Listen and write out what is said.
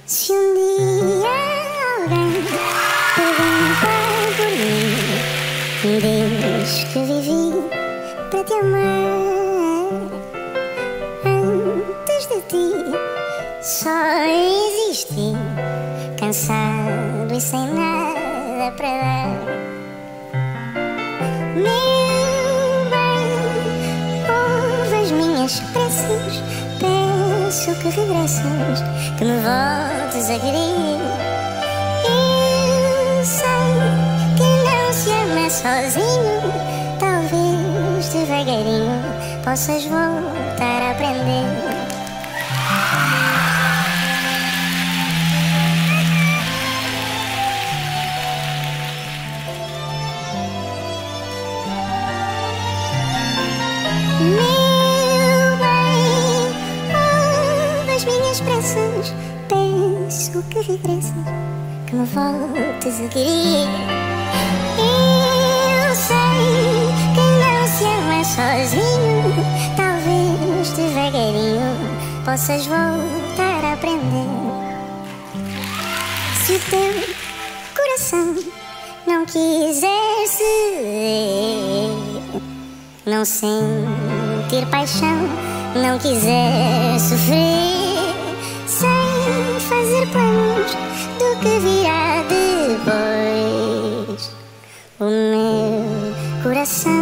Se um dia alguém perguntar por mim, diz que vivi para te amar. Antes de ti só existi, cansado e sem nada para dar. Meu bem, ouve as minhas preces, peço que regresses, que me voltes a querer. Eu sei que não se ama sozinho, talvez devagarinho possas voltar a aprender. Meu bem, ouve as minhas preces, peço que regresses, que me voltes a querer. Eu sei que não se ama sozinho, talvez devagarinho possas voltar a aprender. Se o teu coração não quiser ceder, não sentir paixão, não quiser sofrer, sem fazer planos do que virá depois, o meu coração